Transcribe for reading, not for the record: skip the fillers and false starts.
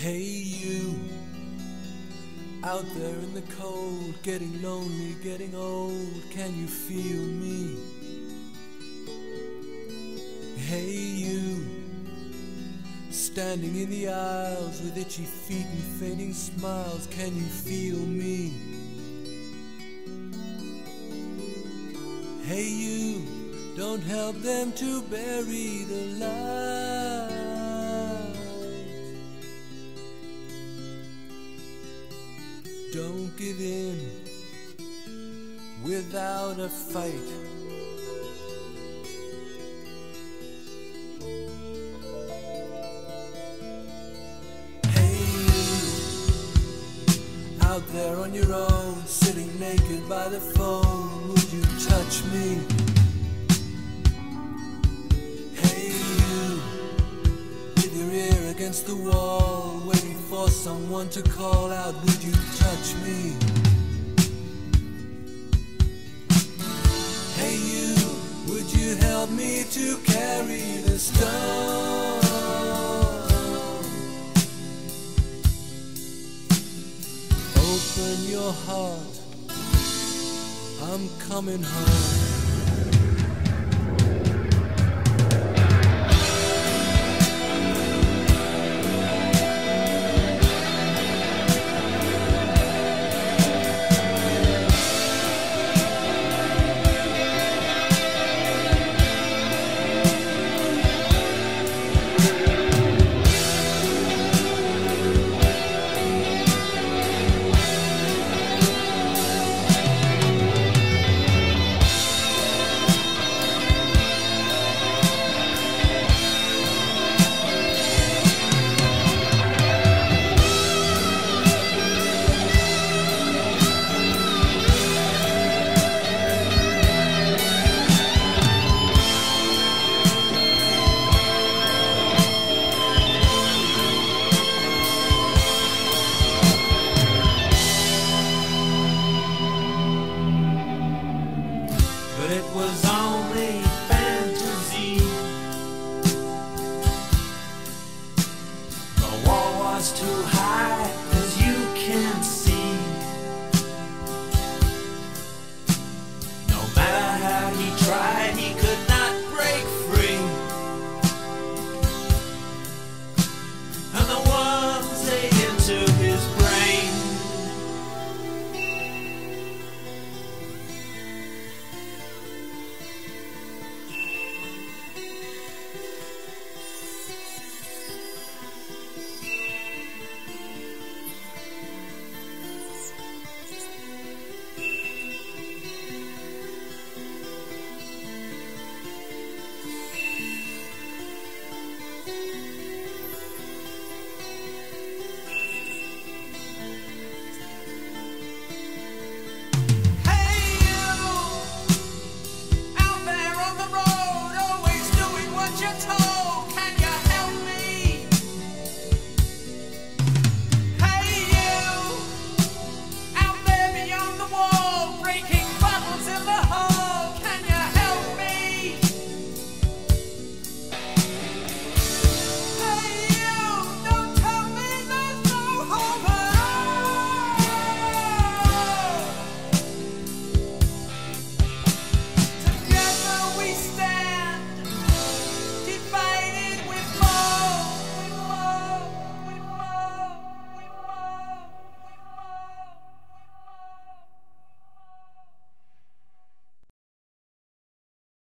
Hey you, out there in the cold, getting lonely, getting old, can you feel me? Hey you, standing in the aisles with itchy feet and fading smiles, can you feel me? Hey you, don't help them to bury the light. Don't give in without a fight. Hey you, out there on your own, sitting naked by the phone, would you touch me? Hey you, with your ear against the wall, waiting for someone to call out, would you touch me? Hey you, would you help me to carry the stone? Open your heart, I'm coming home. It was on